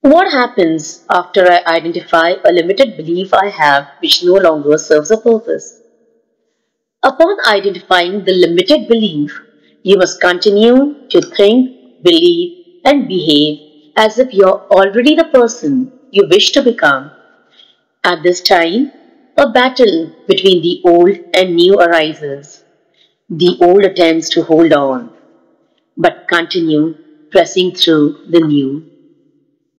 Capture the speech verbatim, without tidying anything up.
What happens after I identify a limited belief I have which no longer serves a purpose? Upon identifying the limited belief, you must continue to think, believe, and behave as if you're already the person you wish to become. At this time, a battle between the old and new arises. The old attempts to hold on, but continue pressing through the new.